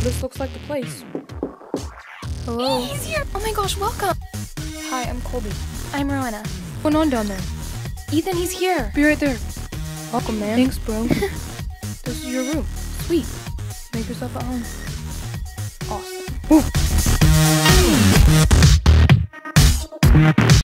this looks like the place. Hello? He's here! Oh my gosh, welcome! Hi, I'm Colby. I'm Rowanna. What's going on down there? Ethan, he's here! Be right there. Welcome, man. Thanks, bro. This is your room. Sweet. Make yourself at home. Awesome. Ooh.